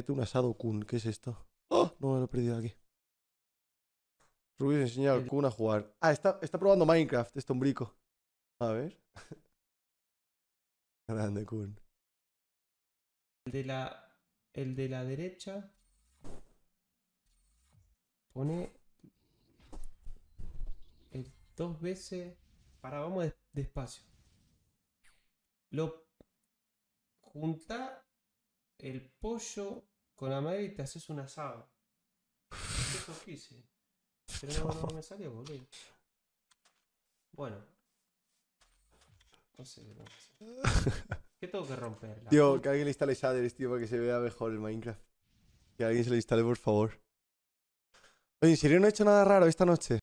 Un asado Kun, ¿qué es esto? ¡Oh! No me lo he perdido aquí. Rubius enseña al Kun a jugar. Ah, está probando Minecraft, este hombrico. A ver. Grande Kun. El de la derecha pone dos veces. Vamos despacio. Lo junta el pollo con la madera y te haces un asado. Eso quise. Pero no me salió, boludo. Bueno. No sé qué tengo que hacer. ¿Qué tengo que romper? Tío, que alguien le instale shaders, tío, para que se vea mejor el Minecraft. Que alguien se lo instale, por favor. Oye, ¿en serio no he hecho nada raro esta noche?